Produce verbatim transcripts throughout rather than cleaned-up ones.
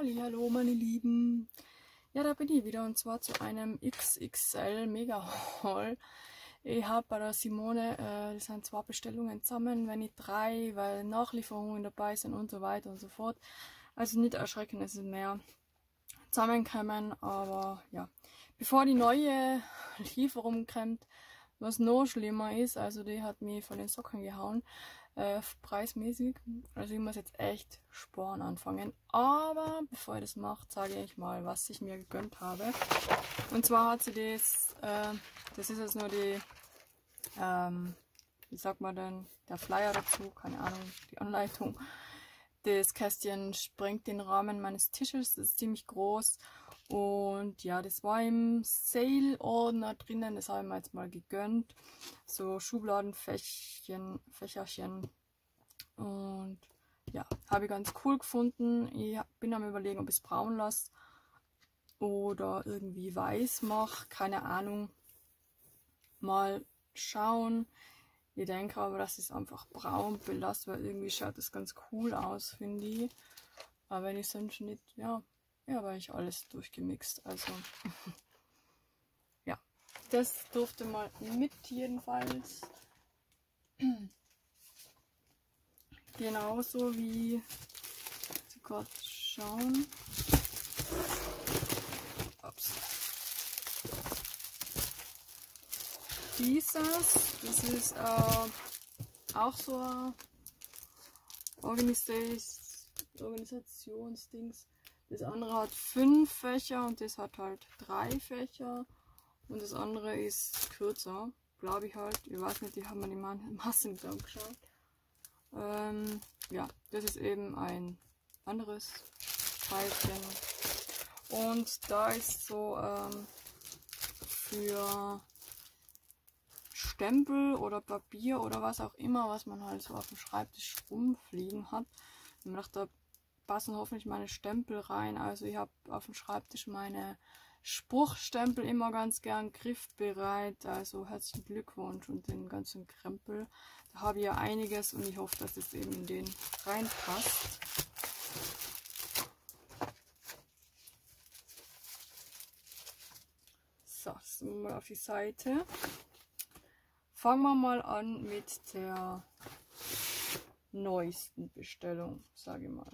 Hallihallo meine Lieben. Ja, da bin ich wieder und zwar zu einem X X L Mega Haul. Ich habe bei der Simone, äh, das sind zwei Bestellungen zusammen, wenn nicht drei, weil Nachlieferungen dabei sind und so weiter und so fort. Also nicht erschrecken, es ist mehr zusammenkommen, aber ja. Bevor die neue Lieferung kommt, was noch schlimmer ist, also die hat mich von den Socken gehauen, äh, preismäßig. Also ich muss jetzt echt sparen anfangen. Aber bevor ich das mache, sage ich mal, was ich mir gegönnt habe. Und zwar hat sie das, äh, das ist jetzt nur die, ähm, wie sagt man denn, der Flyer dazu, keine Ahnung, die Anleitung. Das Kästchen sprengt den Rahmen meines Tisches, das ist ziemlich groß. Und ja, das war im Sale-Ordner drinnen, das habe ich mir jetzt mal gegönnt. So Schubladenfächerchen, Fächerchen. Und ja, habe ich ganz cool gefunden. Ich bin am Überlegen, ob ich es braun lasse oder irgendwie weiß mache. Keine Ahnung. Mal schauen. Ich denke aber, dass ich es einfach braun belasse, weil irgendwie schaut das ganz cool aus, finde ich. Aber wenn ich sonst nicht, ja. Ja, aber ich alles durchgemixt, also ja, das durfte mal mit jedenfalls. Genauso wie, zu kurz schauen, ups. Dieses, das ist äh, auch so ein Organisations Organisationsdings. Das andere hat fünf Fächer und das hat halt drei Fächer. Und das andere ist kürzer, glaube ich halt. Ich weiß nicht, die haben mir die Masse nicht angeschaut. Ähm, ja, das ist eben ein anderes Teilchen. Und da ist so ähm, für Stempel oder Papier oder was auch immer, was man halt so auf dem Schreibtisch rumfliegen hat. Ich dachte, passen hoffentlich meine Stempel rein. Also ich habe auf dem Schreibtisch meine Spruchstempel immer ganz gern griffbereit. Also herzlichen Glückwunsch und den ganzen Krempel. Da habe ich ja einiges und ich hoffe, dass es eben in den reinpasst. So, das sind wir mal auf die Seite. Fangen wir mal an mit der neuesten Bestellung, sage ich mal.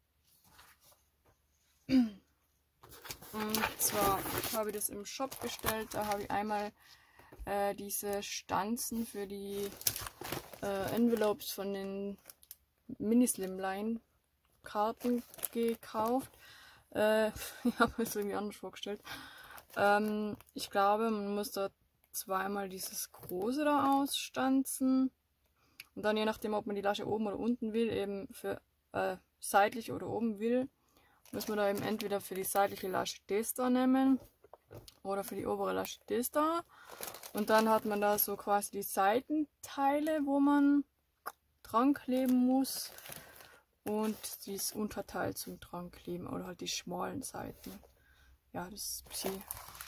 Und zwar habe ich das im Shop bestellt. Da habe ich einmal äh, diese Stanzen für die äh, Envelopes von den Mini-Slimline Karten gekauft. Äh, ich habe mir das irgendwie anders vorgestellt. Ähm, ich glaube, man muss da zweimal dieses große da ausstanzen. Und dann je nachdem, ob man die Lasche oben oder unten will, eben für äh, seitlich oder oben will, muss man da eben entweder für die seitliche Lasche das da nehmen oder für die obere Lasche das da. Und dann hat man da so quasi die Seitenteile, wo man dran kleben muss. Und dieses Unterteil zum dran kleben oder halt die schmalen Seiten. Ja, das ist ein bisschen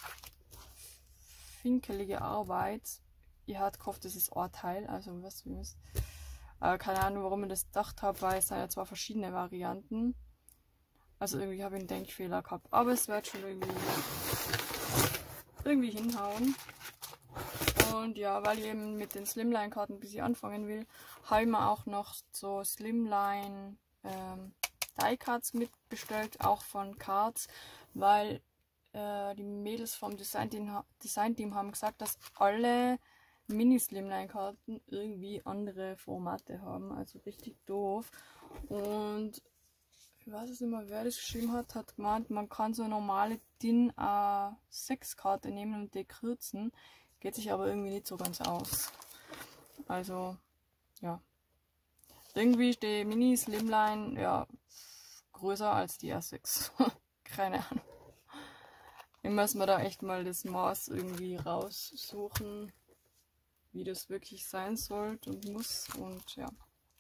finkelige Arbeit. Ihr habt gehofft, das ist Ohrteil, also was wir müssen. Aber keine Ahnung, warum ich das gedacht habe, weil es sind ja zwar verschiedene Varianten. Also irgendwie habe ich einen Denkfehler gehabt. Aber es wird schon irgendwie, irgendwie hinhauen. Und ja, weil ich eben mit den Slimline-Karten ein bisschen anfangen will, habe ich mir auch noch so Slimline ähm, Die-Cards mitbestellt, auch von Cards, weil äh, die Mädels vom Design-Team Design-Team haben gesagt, dass alle Mini-Slimline-Karten irgendwie andere Formate haben. Also richtig doof. Und ich weiß es nicht mehr, wer das geschrieben hat, hat gemeint, man kann so eine normale D I N A sechs Karte nehmen und die kürzen. Geht sich aber irgendwie nicht so ganz aus. Also, ja. Irgendwie ist die Mini Slimline ja größer als die A sechs. Keine Ahnung. Ich muss mir da echt mal das Maß irgendwie raussuchen, wie das wirklich sein sollte und muss. Und ja.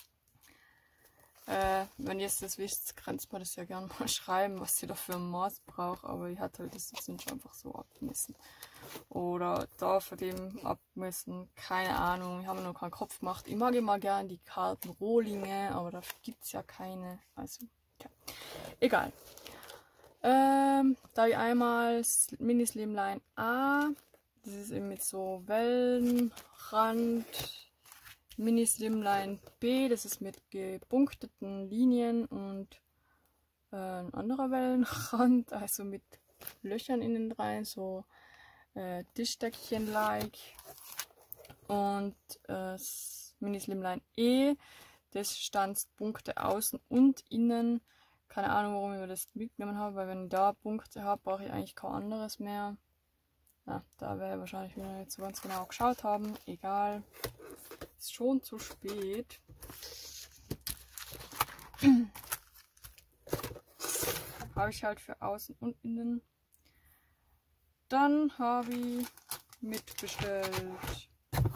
Äh, wenn ihr das wisst, könnt ihr mir das ja gerne mal schreiben, was ihr da für ein Maß braucht, aber ich hatte halt das jetzt nicht einfach so abgemessen. Oder da von dem abmessen, keine Ahnung, ich habe noch keinen Kopf gemacht. Ich mag immer gern die Karten Rohlinge, aber dafür gibt es ja keine. Also, ja. Egal. Ähm, da habe ich einmal Mini Slimline A. Das ist eben mit so Wellenrand. Mini Slimline B. Das ist mit gepunkteten Linien und äh, ein anderer Wellenrand. Also mit Löchern innen rein. So äh, Tischdeckchen-like. Und äh, Mini Slimline E. Das stanzt Punkte außen und innen. Keine Ahnung, warum ich mir das mitgenommen habe, weil wenn ich da Punkte habe, brauche ich eigentlich kein anderes mehr. Ja, da werde ich wahrscheinlich wieder nicht so ganz genau geschaut haben. Egal. Ist schon zu spät. Habe ich halt für außen und innen. Dann habe ich mitbestellt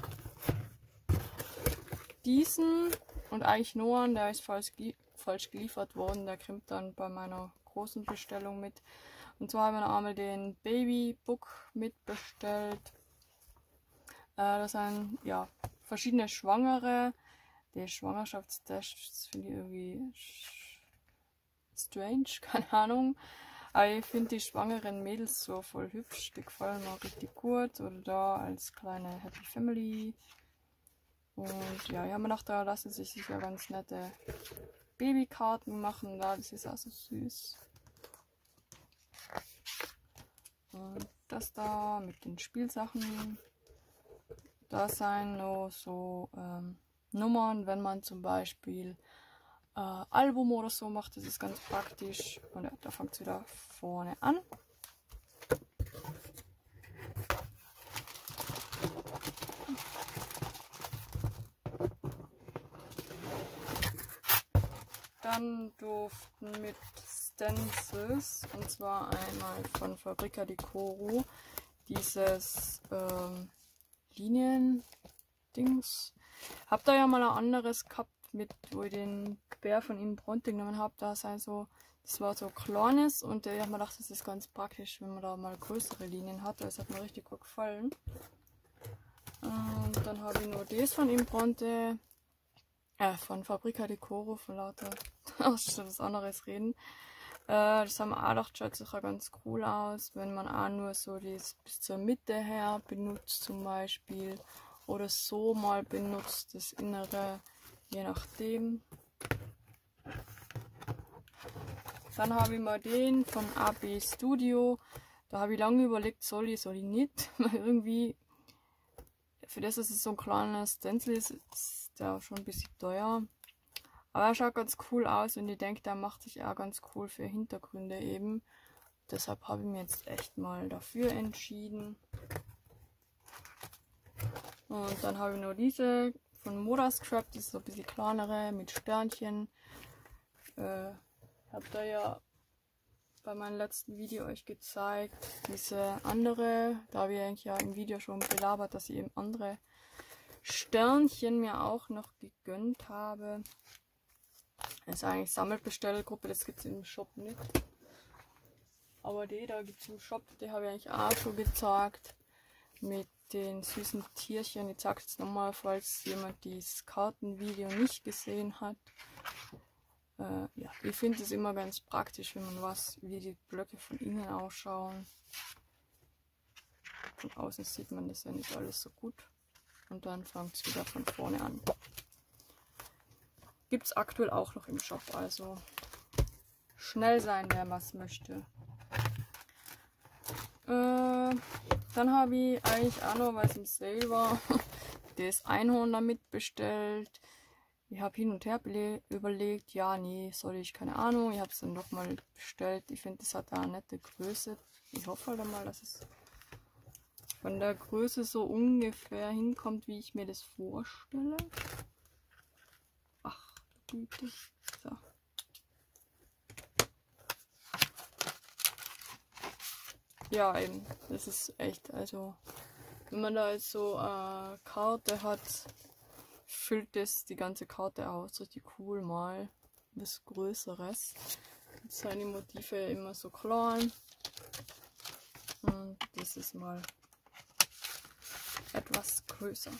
diesen und eigentlich nur einen, der ist falsch, falsch geliefert worden. Der kommt dann bei meiner großen Bestellung mit. Und zwar haben wir noch einmal den Baby Book mitbestellt. Äh, das sind ja verschiedene Schwangere. Die Schwangerschaftstests finde ich irgendwie strange, keine Ahnung. Aber ich finde die schwangeren Mädels so voll hübsch. Die gefallen mir richtig gut. Oder da als kleine Happy Family. Und ja, ich habe mir gedacht, da lassen sich sicher ganz nette Babykarten machen. Da, das ist auch so süß. Und das da mit den Spielsachen. Da sind noch so ähm, Nummern, wenn man zum Beispiel äh, Album oder so macht. Das ist ganz praktisch. Und ja, da fängt es wieder vorne an. Dann durften mit Stencils, und zwar einmal von Fabrica di Coro, dieses ähm, Linien-Dings. Hab da ja mal ein anderes gehabt, mit, wo ich den Bär von Im Bronte genommen habe. Da ist also, das war so kleines und äh, ich habe mir gedacht, das ist ganz praktisch, wenn man da mal größere Linien hat. Das hat mir richtig gut gefallen. Und dann habe ich nur das von Im Bronte. Äh, von Fabrica di Coro, von lauter schon was anderes reden. Äh, das haben wir auch gedacht, schaut sicher ganz cool aus, wenn man auch nur so das bis zur Mitte her benutzt zum Beispiel. Oder so mal benutzt, das Innere, je nachdem. Dann habe ich mal den von A B Studio. Da habe ich lange überlegt, soll ich, soll ich nicht. Weil irgendwie, für das, dass es so ein kleines Stencil ist, ist der schon ein bisschen teuer. Aber er schaut ganz cool aus und ich denke, der macht sich auch ganz cool für Hintergründe eben. Deshalb habe ich mich jetzt echt mal dafür entschieden. Und dann habe ich noch diese von Moda Scrap, die ist so ein bisschen kleinere mit Sternchen. Äh, ich habe da ja bei meinem letzten Video euch gezeigt, diese andere, da habe ich eigentlich ja im Video schon belabert, dass ich eben andere Sternchen mir auch noch gegönnt habe. Das ist eigentlich Sammelbestellgruppe, das gibt es im Shop nicht. Aber die da gibt es im Shop, die habe ich eigentlich auch schon gezeigt. Mit den süßen Tierchen. Ich zeige es nochmal, falls jemand dieses Kartenvideo nicht gesehen hat. Äh, ja, ich finde es immer ganz praktisch, wenn man was, wie die Blöcke von innen ausschauen. Von außen sieht man das ja nicht alles so gut. Und dann fängt es wieder von vorne an. Gibt es aktuell auch noch im Shop, also schnell sein, wer was möchte. Äh, dann habe ich eigentlich auch noch, weil es im Sale war, das Einhorn damit bestellt. Ich habe hin und her überlegt, ja, nee, soll ich, keine Ahnung. Ich habe es dann doch mal bestellt. Ich finde, es hat da eine nette Größe. Ich hoffe halt mal, dass es von der Größe so ungefähr hinkommt, wie ich mir das vorstelle. Ach, Güte. So. Ja, eben. Das ist echt, also, wenn man da jetzt so eine äh, Karte hat, füllt das die ganze Karte aus. Richtig cool mal. Was Größeres. Jetzt sind die Motive immer so klein. Und das ist mal etwas größer.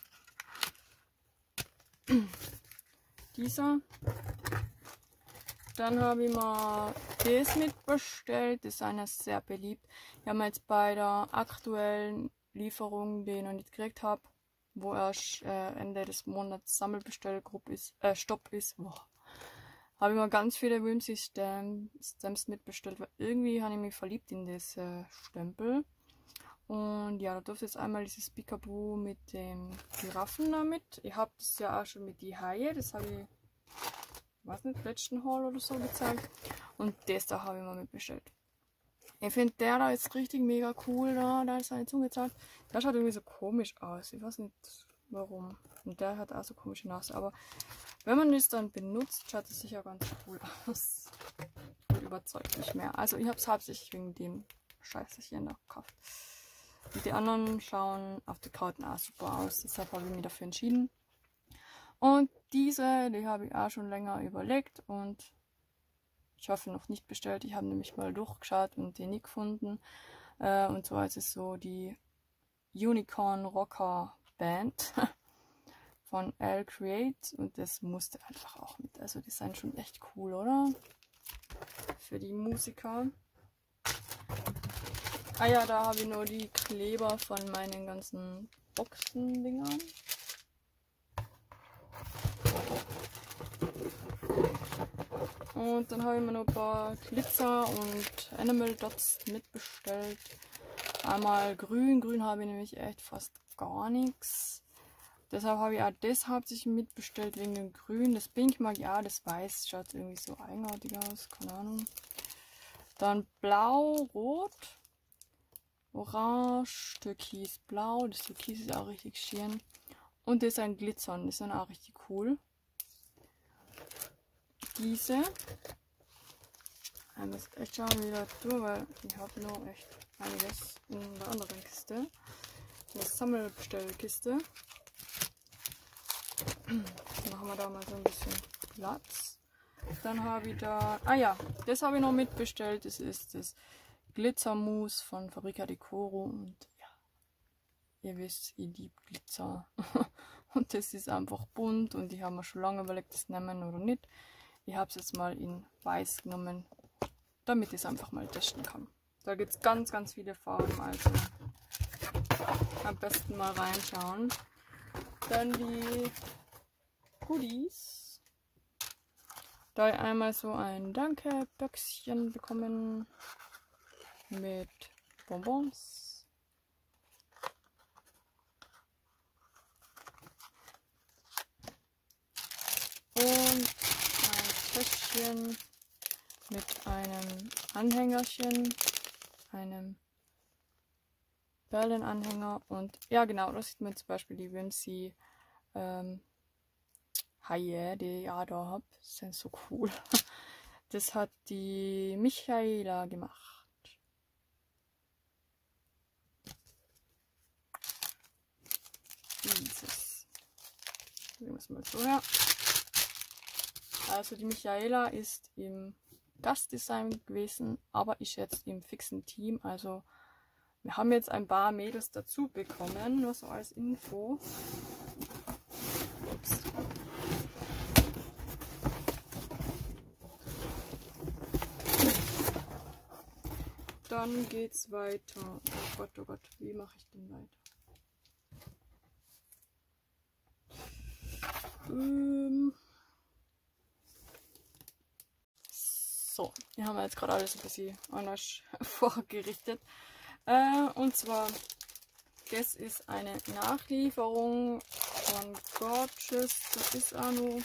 Dieser Dann habe ich mir das mitbestellt. Das ist einer sehr beliebt. Ich habe mir jetzt bei der aktuellen Lieferung, die ich noch nicht gekriegt habe, wo erst äh, Ende des Monats Sammelbestellgruppe ist, äh, Stopp ist, boah, habe ich mir ganz viele Whimsy Stamps mitbestellt, weil irgendwie habe ich mich verliebt in das äh, Stempel. Und ja, da durfte jetzt einmal dieses Peekaboo mit dem Giraffen damit. Ich habe das ja auch schon mit die Haie, das habe ich, weiß nicht, letzten Haul oder so gezeigt. Und das da habe ich mir mitbestellt. Ich finde der da ist richtig mega cool, da, da ist seine Zunge gezeigt. Der schaut irgendwie so komisch aus, ich weiß nicht warum. Und der hat auch so komische Nase, aber wenn man das dann benutzt, schaut es sicher ganz cool aus. Und überzeugt mich mehr. Also ich habe es hauptsächlich wegen dem Scheißchen noch gekauft. Und die anderen schauen auf die Karten auch super aus, deshalb habe ich mich dafür entschieden. Und diese, die habe ich auch schon länger überlegt und ich hoffe noch nicht bestellt. Ich habe nämlich mal durchgeschaut und die nicht gefunden. Äh, und zwar ist es so die Unicorn Rocker Band von L Create und das musste einfach auch mit. Also die sind schon echt cool, oder? Für die Musiker. Ah ja, da habe ich nur die Kleber von meinen ganzen Boxen-Dingern. Und dann habe ich mir noch ein paar Glitzer und Animal Dots mitbestellt. Einmal grün. Grün habe ich nämlich echt fast gar nichts. Deshalb habe ich auch das hauptsächlich mitbestellt wegen dem Grün. Das Pink mag ich auch, das Weiß schaut irgendwie so eigenartig aus, keine Ahnung. Dann Blau, Rot, Orange, Türkis, Blau. Das Türkis ist auch richtig schön. Und das ist ein Glitzern, das ist dann auch richtig cool. Diese. Ich muss echt schauen, wie das tue, weil ich habe noch echt einiges in der anderen Kiste. Eine Sammelbestellkiste. Machen wir da mal so ein bisschen Platz. Dann habe ich da, ah ja, das habe ich noch mitbestellt. Das ist das Glitzermousse von Fabrica di Coro. Und ja, ihr wisst, ich liebe Glitzer. Und das ist einfach bunt und ich habe mir schon lange überlegt, das nehmen oder nicht. Ich habe es jetzt mal in Weiß genommen, damit ich es einfach mal testen kann. Da gibt es ganz, ganz viele Farben, also am besten mal reinschauen. Dann die Goodies. Da ich einmal so ein Danke-Böckchen bekommen mit Bonbons. Und ein Täschchen mit einem Anhängerchen, einem Perlenanhänger und ja genau, da sieht man zum Beispiel die Whimsy ähm, Haie, die ich auch da habe. Das sind so cool. Das hat die Michaela gemacht. Dieses. Legen wir es mal so her. Also die Michaela ist im Gastdesign gewesen, aber ist jetzt im fixen Team. Also wir haben jetzt ein paar Mädels dazu bekommen, nur so als Info. Ups. Dann geht's weiter. Oh Gott, oh Gott, wie mache ich denn weiter? Ähm So, hier haben wir jetzt gerade alles ein bisschen anders vorgerichtet. Äh, und zwar, das ist eine Nachlieferung von Gorgeous. Das ist auch noch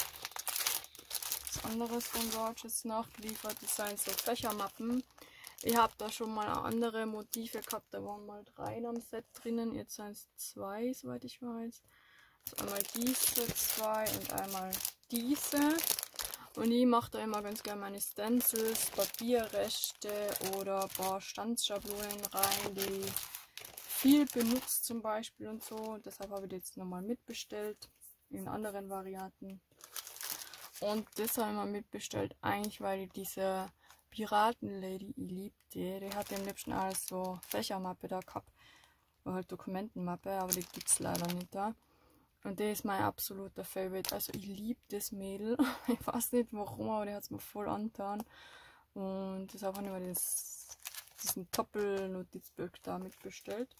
was anderes von Gorgeous nachgeliefert. Das sind so Fächermappen. Ich habe da schon mal andere Motive gehabt. Da waren mal drei am Set drinnen. Jetzt sind es zwei, soweit ich weiß. Also einmal diese zwei und einmal diese. Und ich mache da immer ganz gerne meine Stencils, Papierreste oder ein paar Stanzschablonen rein, die viel benutzt zum Beispiel und so. Deshalb habe ich das jetzt nochmal mitbestellt in anderen Varianten. Und das habe ich mal mitbestellt, eigentlich weil ich diese Piraten-Lady liebte. Die hat am liebsten alles so Fächermappe da gehabt. Oder halt Dokumentenmappe, aber die gibt es leider nicht da. Und der ist mein absoluter Favorite. Also ich liebe das Mädel. Ich weiß nicht warum, aber der hat es mir voll angetan. Und deshalb habe ich mir das, diesen Doppel-Notizblock da mitbestellt.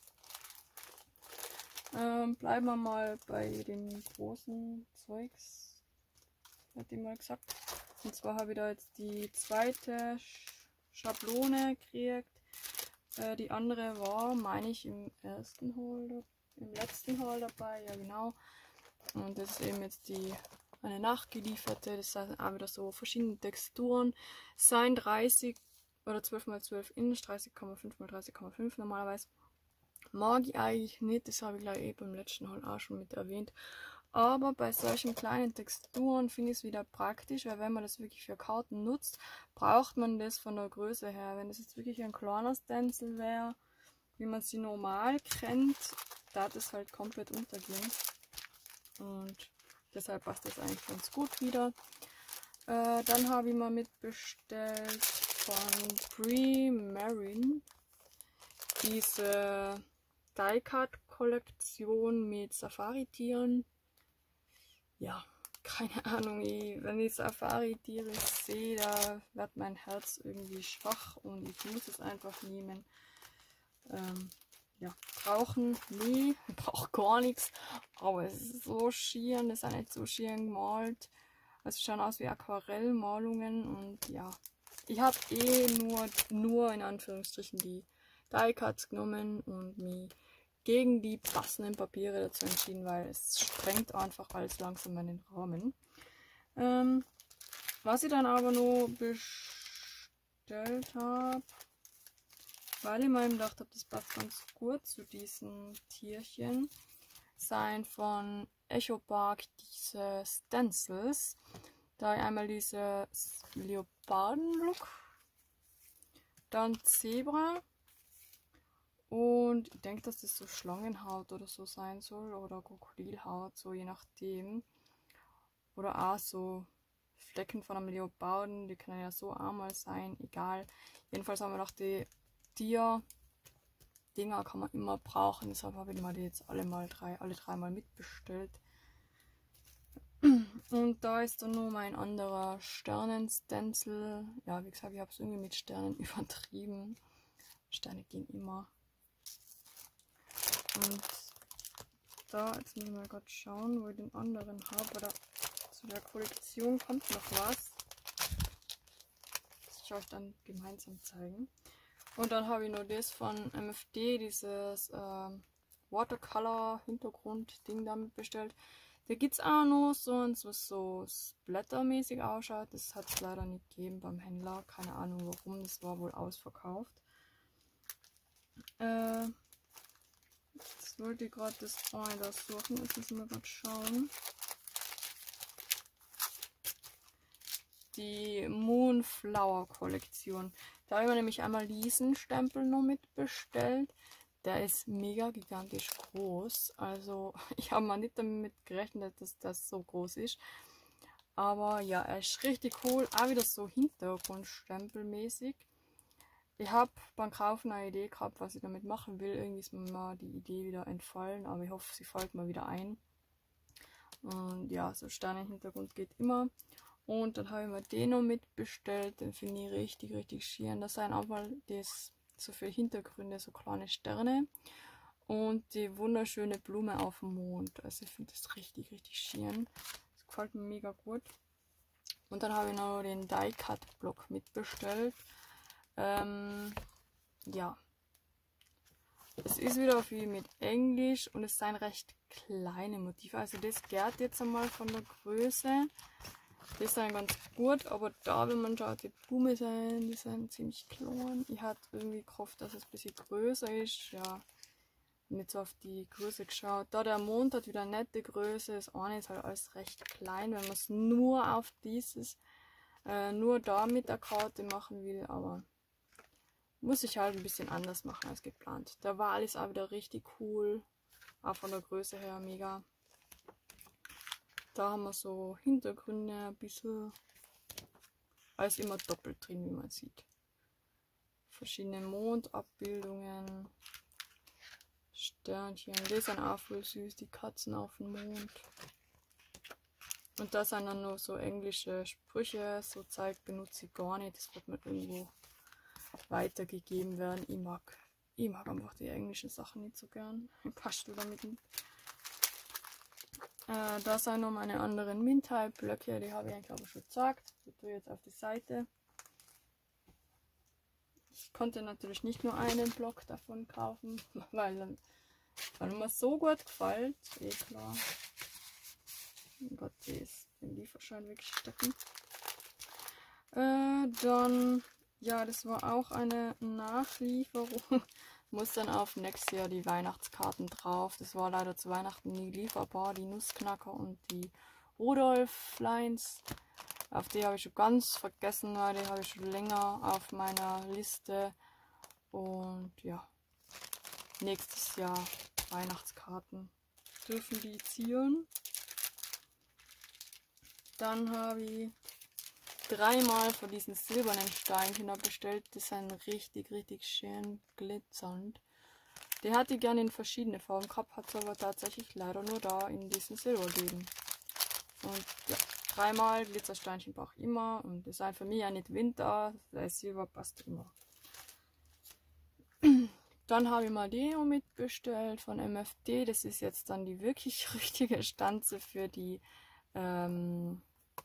Ähm, bleiben wir mal bei den großen Zeugs, hat die mal gesagt. Und zwar habe ich da jetzt die zweite Schablone gekriegt. Äh, die andere war, meine ich, im ersten Haul, im letzten Haul dabei, ja genau. Und das ist eben jetzt die eine nachgelieferte, das sind auch wieder so verschiedene Texturen. Sein dreißig oder zwölf mal zwölf Inch, dreißig Komma fünf mal dreißig Komma fünf normalerweise. Mag ich eigentlich nicht, das habe ich gleich eh beim letzten Haul auch schon mit erwähnt. Aber bei solchen kleinen Texturen finde ich es wieder praktisch, weil wenn man das wirklich für Karten nutzt, braucht man das von der Größe her. Wenn das jetzt wirklich ein kleiner Stencil wäre, wie man sie normal kennt, da das halt komplett untergehen. Und deshalb passt das eigentlich ganz gut wieder. Äh, dann habe ich mal mitbestellt von Brie Marin diese Die-Cut-Kollektion mit Safari-Tieren. Ja, keine Ahnung, ich, wenn ich Safari-Tiere sehe, da wird mein Herz irgendwie schwach und ich muss es einfach nehmen. Ähm, ja, brauchen nie, braucht gar nichts, aber es ist so schier, das ist nicht so schier gemalt. Also schauen aus wie Aquarellmalungen und ja, ich habe eh nur, nur in Anführungsstrichen die Die-Cuts genommen und mich gegen die passenden Papiere dazu entschieden, weil es sprengt einfach alles langsam in den Rahmen. Ähm, was ich dann aber noch bestellt habe, weil ich mir gedacht habe, das passt ganz gut zu diesen Tierchen, seien von Echo Park diese Stencils. Da habe ich einmal diese Leoparden-Look, dann Zebra. Und ich denke, dass das so Schlangenhaut oder so sein soll oder Krokodilhaut, so je nachdem. Oder auch so Flecken von einem Leoparden, die können ja so einmal sein, egal. Jedenfalls haben wir noch die Tier-Dinger, kann man immer brauchen, deshalb habe ich mir die jetzt alle mal drei, alle dreimal mitbestellt. Und da ist dann nur mein anderer Sternen-Stencil. Ja, wie gesagt, ich habe es irgendwie mit Sternen übertrieben. Sterne gehen immer. Und da, jetzt muss ich mal gerade schauen, wo ich den anderen habe. Oder zu der Kollektion kommt noch was. Das schaue ich dann gemeinsam zeigen. Und dann habe ich noch das von M F D, dieses ähm, Watercolor-Hintergrund-Ding damit bestellt. Da gibt es auch noch so eins, was so splattermäßig ausschaut. Das hat es leider nicht gegeben beim Händler. Keine Ahnung warum, das war wohl ausverkauft. Äh, jetzt wollte ich gerade das eine suchen, jetzt müssen wir gerade schauen. Die Moonflower Kollektion. Da habe ich mir nämlich einmal diesen Stempel noch mitbestellt. Der ist mega gigantisch groß. Also ich habe mal nicht damit gerechnet, dass das so groß ist. Aber ja, er ist richtig cool. Auch wieder so Hintergrundstempelmäßig. Ich habe beim Kaufen eine Idee gehabt, was ich damit machen will. Irgendwie ist mir mal die Idee wieder entfallen. Aber ich hoffe, sie fällt mal wieder ein. Und ja, so Sternenhintergrund geht immer. Und dann habe ich mir den noch mitbestellt. Den finde ich richtig, richtig schön. Das sind auch mal das, so viele Hintergründe, so kleine Sterne. Und die wunderschöne Blume auf dem Mond. Also ich finde das richtig, richtig schön. Das gefällt mir mega gut. Und dann habe ich noch den Die-Cut-Block mitbestellt. Ähm, ja. Es ist wieder wie mit Englisch und es sind recht kleine Motive. Also das geht jetzt einmal von der Größe. Die sind ganz gut, aber da, wenn man schaut, die Blumen sind, die sind ziemlich klein. Ich hatte irgendwie gehofft, dass es ein bisschen größer ist. Ja, nicht so auf die Größe geschaut. Da der Mond hat wieder eine nette Größe. Das eine ist halt alles recht klein, wenn man es nur auf dieses, äh, nur da mit der Karte machen will. Aber muss ich halt ein bisschen anders machen als geplant. Der Wal ist auch wieder richtig cool. Auch von der Größe her mega. Da haben wir so Hintergründe ein bisschen. Alles immer doppelt drin, wie man sieht. Verschiedene Mondabbildungen. Sternchen. Die sind auch voll süß, die Katzen auf dem Mond. Und da sind dann nur so englische Sprüche, so Zeug benutze ich gar nicht. Das wird mir irgendwo weitergegeben werden. Ich mag, ich mag einfach die englischen Sachen nicht so gern. Passt du damit nicht? Äh, da sind noch meine anderen Mint-Type-Blöcke, die habe ich eigentlich aber schon gezeigt. Die tue ich jetzt auf die Seite. Ich konnte natürlich nicht nur einen Block davon kaufen, weil, weil mir so gut gefällt. Eh klar. Oh Gott, die ist im Lieferschein weggestecken. Äh, dann, ja, das war auch eine Nachlieferung. Muss dann auf nächstes Jahr die Weihnachtskarten drauf. Das war leider zu Weihnachten nie lieferbar. Die Nussknacker und die Rudolf-Lines. Auf die habe ich schon ganz vergessen, weil die habe ich schon länger auf meiner Liste. Und ja, nächstes Jahr Weihnachtskarten dürfen die ziehen. Dann habe ich dreimal von diesen silbernen Steinchen bestellt. Die sind richtig, richtig schön glitzernd. Die hatte ich gerne in verschiedene Farben gehabt, hat es aber tatsächlich leider nur da in diesem Silber gegeben. Und ja, dreimal Glitzersteinchen brauche ich immer. Und das ist für mich ja nicht Winter, das Silber passt immer. Dann habe ich mal die mitbestellt von M F D. Das ist jetzt dann die wirklich richtige Stanze für die ähm,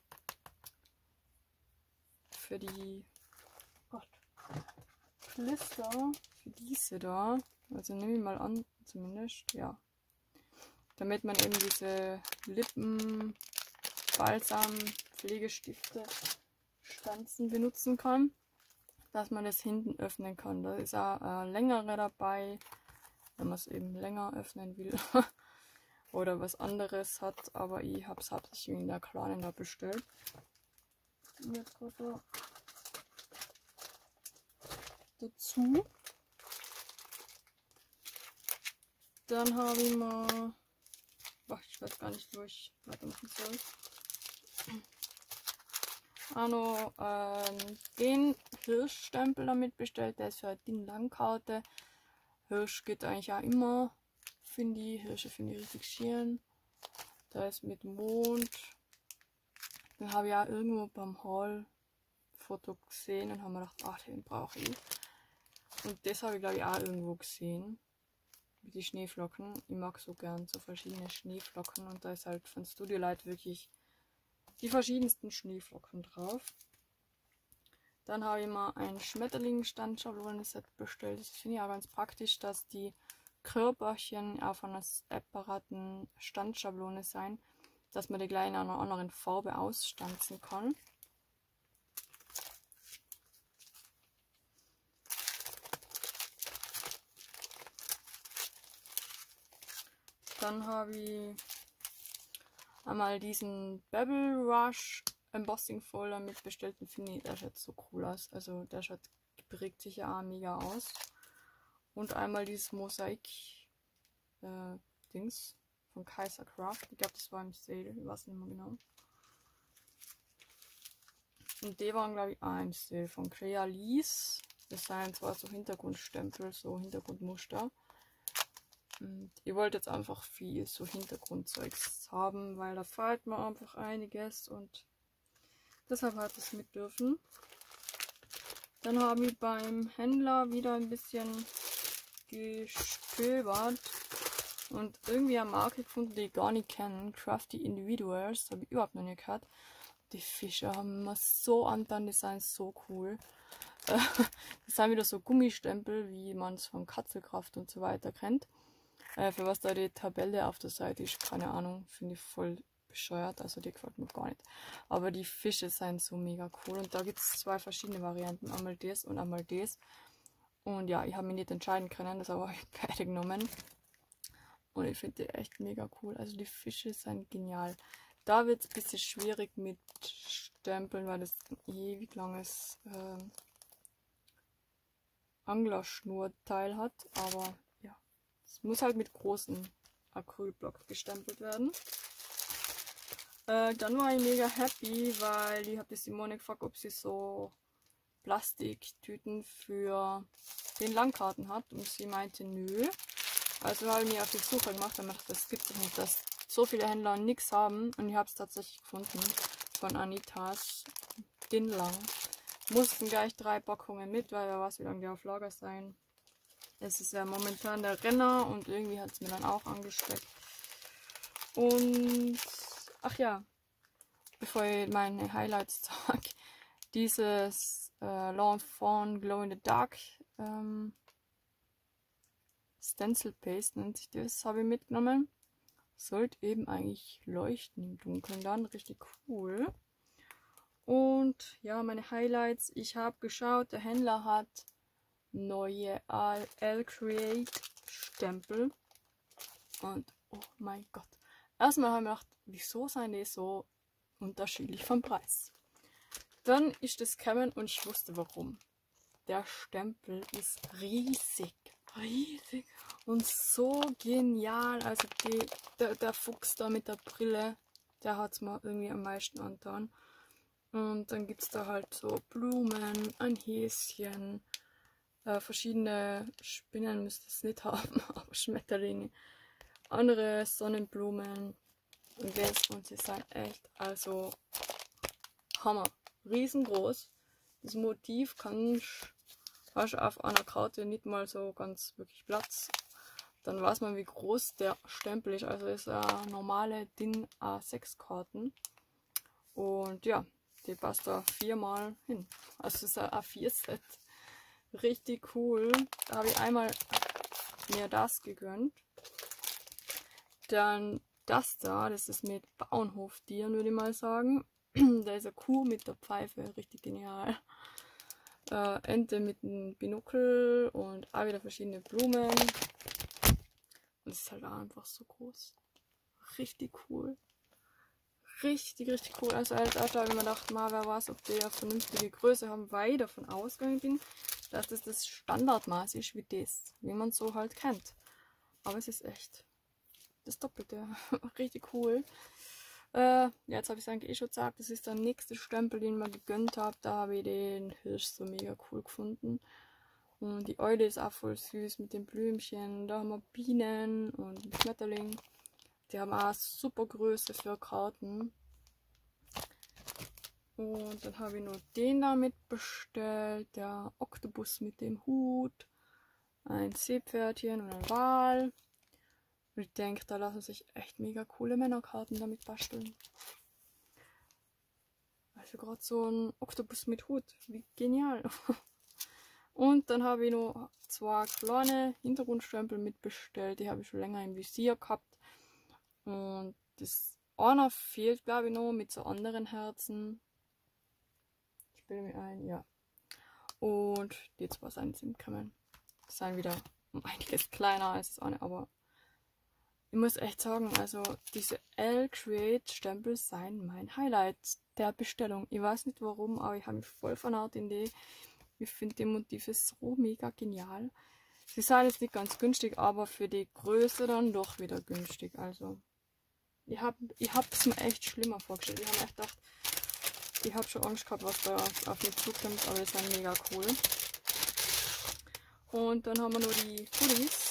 für die Gott, Glister, für diese da. Also nehme ich mal an, zumindest, ja. Damit man eben diese Lippen, Balsam, Pflegestifte, Stanzen benutzen kann. Dass man das hinten öffnen kann. Da ist auch äh, längere dabei, wenn man es eben länger öffnen will. Oder was anderes hat, aber ich habe es hauptsächlich in der Kleinen da bestellt. Jetzt gerade dazu. Dann habe ich mal, ach, ich weiß gar nicht, wo ich weitermachen soll. Auch noch ähm, den Hirschstempel damit bestellt, der ist für die Langkarte. Hirsch geht eigentlich auch immer, finde ich. Hirsche finde ich richtig schön. Da ist mit Mond. Den habe ich auch irgendwo beim Haul-Foto gesehen und haben mir gedacht, ach, den brauche ich. Und das habe ich glaube ich auch irgendwo gesehen. Mit den Schneeflocken. Ich mag so gern so verschiedene Schneeflocken und da ist halt von Studio Light wirklich die verschiedensten Schneeflocken drauf. Dann habe ich mal ein Schmetterling-Standschablone-Set bestellt. Das finde ich auch ganz praktisch, dass die Körperchen auf einer separaten Standschablone sein, dass man die gleich in einer anderen Farbe ausstanzen kann. Dann habe ich einmal diesen Babble Rush Embossing Folder mit bestellten, finde ich, der schaut so cool aus. Also der schaut, prägt sich ja auch mega aus. Und einmal dieses Mosaik äh, Dings von Kaiser Craft. Ich glaube, das war im Sale, ich weiß nicht mehr genau. Und die waren, glaube ich, auch im Sale von Crealise. Das sind zwar so Hintergrundstempel, so Hintergrundmuster. Und ich wollte jetzt einfach viel so Hintergrundzeugs haben, weil da fehlt mir einfach einiges und deshalb hat es mit dürfen. Dann habe ich beim Händler wieder ein bisschen gestöbert und irgendwie eine Marke gefunden, die ich gar nicht kenne. Crafty Individuals, habe ich überhaupt noch nicht gehört. Die Fische haben mir so angetan, die sind so cool. Das sind wieder so Gummistempel, wie man es von Katzelkraft und so weiter kennt. Äh, für was da die Tabelle auf der Seite ist, keine Ahnung, finde ich voll bescheuert, also die gefällt mir gar nicht. Aber die Fische sind so mega cool und da gibt es zwei verschiedene Varianten, einmal das und einmal das. Und ja, ich habe mich nicht entscheiden können, das habe ich beide genommen. Und ich finde die echt mega cool, also die Fische sind genial. Da wird es ein bisschen schwierig mit Stempeln, weil das ein ewig langes äh, Anglerschnurteil hat, aber ja, es muss halt mit großen Acrylblock gestempelt werden. Äh, dann war ich mega happy, weil ich habe die Simone gefragt, ob sie so Plastiktüten für den Langkarten hat und sie meinte nö. Also habe ich mir auf die Suche gemacht und gedacht, das gibt es nicht, dass so viele Händler nichts haben. Und ich habe es tatsächlich gefunden von Anitas Dinlang. Mussten gleich drei Packungen mit, weil wer weiß, wie lange die auf Lager sein. Es ist ja momentan der Renner und irgendwie hat es mir dann auch angesteckt. Und ach ja, bevor ich meine Highlights sage, dieses äh, Lawn Fawn Glow in the Dark ähm, Stencil Paste nennt sich das, habe ich mitgenommen. Sollte eben eigentlich leuchten im Dunkeln dann, richtig cool. Und ja, meine Highlights, ich habe geschaut, der Händler hat neue L-Create Stempel. Und oh mein Gott. Erstmal habe ich gedacht, wieso sind die so unterschiedlich vom Preis? Dann ist das gekommen und ich wusste warum. Der Stempel ist riesig. Riesig. Und so genial. Also die, der, der Fuchs da mit der Brille, der hat es mir irgendwie am meisten angetan. Und dann gibt es da halt so Blumen, ein Häschen, äh, verschiedene Spinnen müsste es nicht haben, aber Schmetterlinge, andere Sonnenblumen und das, und sie sind echt, also Hammer, riesengroß. Das Motiv kann hast auf einer Karte nicht mal so ganz wirklich Platz. Dann weiß man, wie groß der Stempel ist. Also ist eine normale D I N A sechs Karten. Und ja, die passt da viermal hin. Also ist ein A vier Set. Richtig cool. Da habe ich einmal mir das gegönnt. Dann das da, das ist mit Bauernhoftieren, würde ich mal sagen. Da ist eine Kuh mit der Pfeife, richtig genial. Äh, Ente mit einem Binokel und auch wieder verschiedene Blumen. Und es ist halt auch einfach so groß. Richtig cool. Richtig, richtig cool. Also als Alter habe ich mir gedacht, mal wer weiß, ob die eine vernünftige Größe haben, weil ich davon ausgegangen bin, dass das das Standardmaß ist wie das, wie man es so halt kennt. Aber es ist echt das Doppelte. Richtig cool. Äh, ja, jetzt habe ich es eigentlich eh schon gesagt, das ist der nächste Stempel, den ich mir gegönnt habe. Da habe ich den Hirsch so mega cool gefunden. Und die Eule ist auch voll süß mit den Blümchen. Da haben wir Bienen und Schmetterling. Die haben auch super Größe für Karten. Und dann habe ich noch den damit bestellt. Der Oktopus mit dem Hut. Ein Seepferdchen und ein Wal. Und ich denke, da lassen sich echt mega coole Männerkarten damit basteln. Also gerade so ein Oktopus mit Hut. Wie genial. Und dann habe ich noch zwei kleine Hintergrundstempel mitbestellt. Die habe ich schon länger im Visier gehabt. Und das einer fehlt, glaube ich, noch mit so anderen Herzen. Ich bilde mir ein, ja. Und die zwei sind im Kämmen. Die sind wieder um einiges kleiner als das eine, aber ich muss echt sagen, also diese L-Create Stempel sind mein Highlight der Bestellung. Ich weiß nicht warum, aber ich habe mich voll vernarrt in die. Ich finde die Motive so mega genial. Sie sind jetzt nicht ganz günstig, aber für die Größe dann doch wieder günstig. Also ich habe ich es mir echt schlimmer vorgestellt. Ich habe mir echt gedacht, ich habe schon Angst gehabt, was da auf mich zukommt, aber die sind mega cool. Und dann haben wir noch die Goodies.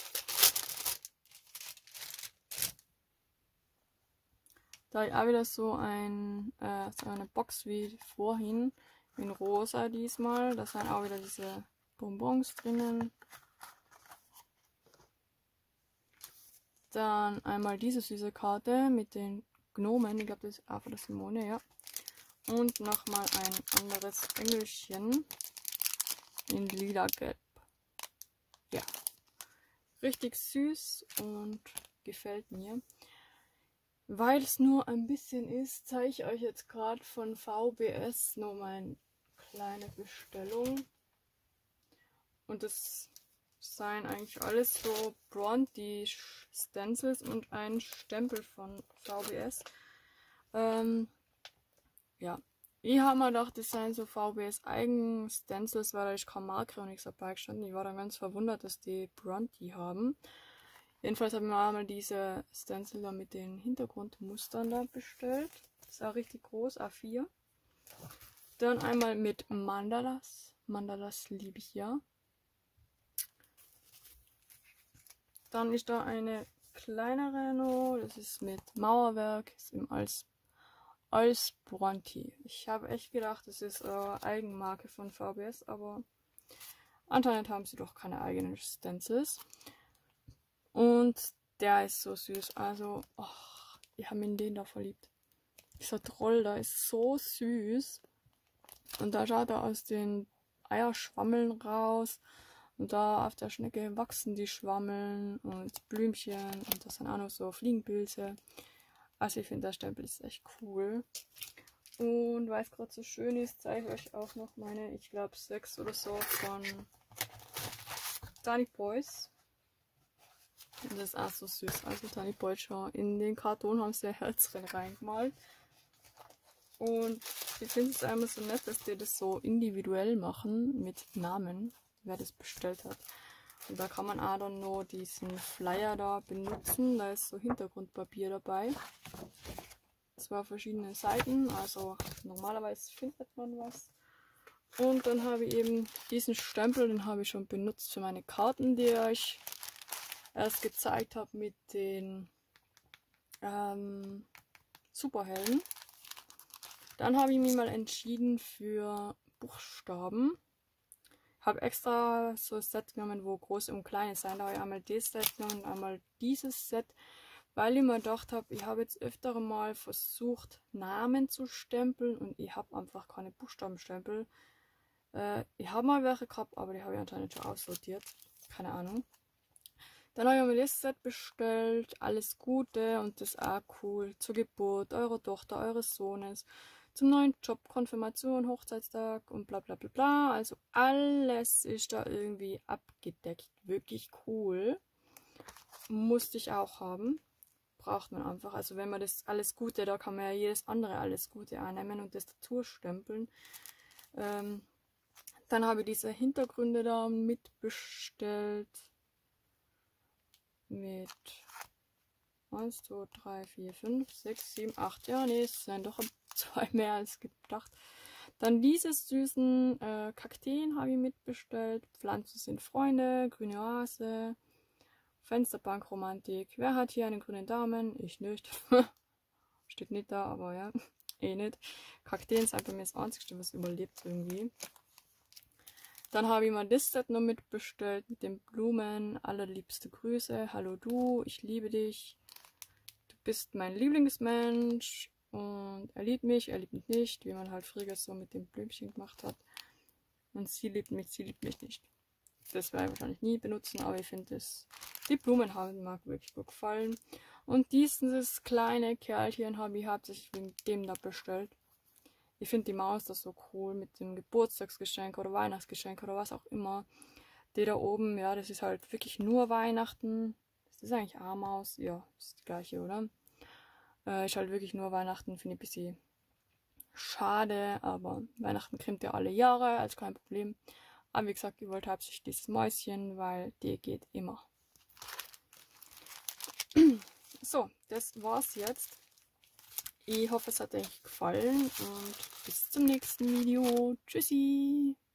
Da habe ich auch wieder so, ein, äh, so eine Box wie vorhin, in rosa diesmal. Da sind auch wieder diese Bonbons drinnen. Dann einmal diese süße Karte mit den Gnomen. Ich glaube, das ist auch von der Simone, ja. Und nochmal ein anderes Engelchen in lila-gelb. Ja, richtig süß und gefällt mir. Weil es nur ein bisschen ist, zeige ich euch jetzt gerade von V B S noch meine kleine Bestellung. Und das seien eigentlich alles so Bronte Stencils und ein Stempel von V B S. Ähm, ja, ich habe mir gedacht, das seien so V B S eigen Stencils, weil da ist keine Marke und nichts dabei gestanden. Ich war dann ganz verwundert, dass die Bronte haben. Jedenfalls habe ich mir einmal diese Stencil da mit den Hintergrundmustern da bestellt. Das ist auch richtig groß, A vier. Dann einmal mit Mandalas. Mandalas liebe ich ja. Dann ist da eine kleinere noch, das ist mit Mauerwerk, ist im Als Alsbranti. Ich habe echt gedacht, das ist äh, Eigenmarke von V B S, aber anscheinend haben sie doch keine eigenen Stencils. Und der ist so süß, also, oh, ich habe mich in den da verliebt. Dieser Troll da ist so süß. Und da schaut er aus den Eierschwammeln raus. Und da auf der Schnecke wachsen die Schwammeln und Blümchen. Und das sind auch noch so Fliegenpilze. Also ich finde, der Stempel ist echt cool. Und weil es gerade so schön ist, zeige ich euch auch noch meine, ich glaube, sechs oder so von Tiny Boys. Und das ist auch so süß. Also Tiny Boys schon. In den Karton haben sie ein Herzchen reingemalt. Und ich finde es einmal so nett, dass die das so individuell machen mit Namen, wer das bestellt hat. Und da kann man auch dann noch diesen Flyer da benutzen. Da ist so Hintergrundpapier dabei. Zwei verschiedene Seiten, also normalerweise findet man was. Und dann habe ich eben diesen Stempel, den habe ich schon benutzt für meine Karten, die ich euch erst gezeigt habe mit den ähm, Superhelden. Dann habe ich mich mal entschieden für Buchstaben. Habe extra so ein Set genommen, wo große und kleine sein. Da habe ich einmal das Set genommen und einmal dieses Set, weil ich mir gedacht habe, ich habe jetzt öfter mal versucht, Namen zu stempeln und ich habe einfach keine Buchstabenstempel. Äh, ich habe mal welche gehabt, aber die habe ich anscheinend schon aussortiert. Keine Ahnung. Dann habe ich mir das Set bestellt. Alles Gute und das ist auch cool. Zur Geburt eurer Tochter, eures Sohnes. Zum neuen Job, Konfirmation, Hochzeitstag und bla bla bla bla. Also alles ist da irgendwie abgedeckt. Wirklich cool. Musste ich auch haben. Braucht man einfach. Also wenn man das alles Gute, da kann man ja jedes andere alles Gute annehmen und das dazu stempeln. Ähm, dann habe ich diese Hintergründe da mitbestellt. Mit eins, zwei, drei, vier, fünf, sechs, sieben, acht. Ja, nee, es sind doch zwei mehr als gedacht. Dann diese süßen äh, Kakteen habe ich mitbestellt. Pflanzen sind Freunde, grüne Oase, Fensterbankromantik. Wer hat hier einen grünen Daumen? Ich nicht. Steht nicht da, aber ja, eh nicht. Kakteen ist einfach mir das Einzige, was überlebt irgendwie. Dann habe ich mal das Set noch mitbestellt mit den Blumen. Allerliebste Grüße. Hallo du, ich liebe dich. Du bist mein Lieblingsmensch. Und er liebt mich, er liebt mich nicht, wie man halt früher so mit dem Blümchen gemacht hat. Und sie liebt mich, sie liebt mich nicht. Das werde ich wahrscheinlich nie benutzen, aber ich finde es, die Blumen haben mir wirklich gut gefallen. Und dieses kleine Kerlchen habe ich hauptsächlich wegen dem da bestellt. Ich finde die Maus das so cool mit dem Geburtstagsgeschenk oder Weihnachtsgeschenk oder was auch immer. Die da oben, ja, das ist halt wirklich nur Weihnachten. Das ist eigentlich eine Maus, ja, ist die gleiche, oder? Äh, ist halt wirklich nur Weihnachten, finde ich ein bisschen schade, aber Weihnachten kommt ja alle Jahre, also kein Problem. Aber wie gesagt, ich wollte hauptsächlich dieses Mäuschen, weil die geht immer. So, das war's jetzt. Ich hoffe, es hat euch gefallen und bis zum nächsten Video. Tschüssi!